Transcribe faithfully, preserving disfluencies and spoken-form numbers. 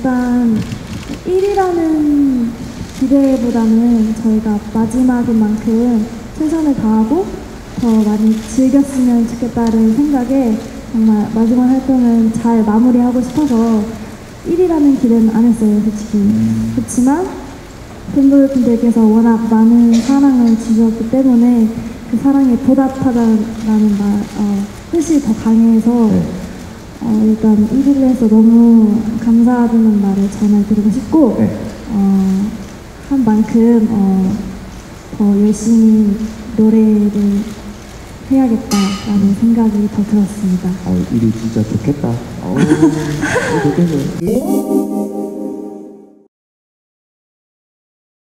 일단 일 위라는 기대보다는 저희가 마지막인 만큼 최선을 다하고 더 많이 즐겼으면 좋겠다는 생각에 정말 마지막 활동은 잘 마무리하고 싶어서 일 위라는 기대는 안 했어요, 솔직히. 음. 그렇지만 팬분들께서 워낙 많은 사랑을 주셨기 때문에 그 사랑에 보답하자라는 말, 어, 뜻이 더 강해서 네. 어, 일단 일 위를 해서 너무 감사하다는 말을 전해드리고 싶고 네. 어, 한 만큼 어, 더 열심히 노래를 해야겠다라는 생각이 더 들었습니다. 어, 일이 진짜 좋겠다. 어우, 좋겠네.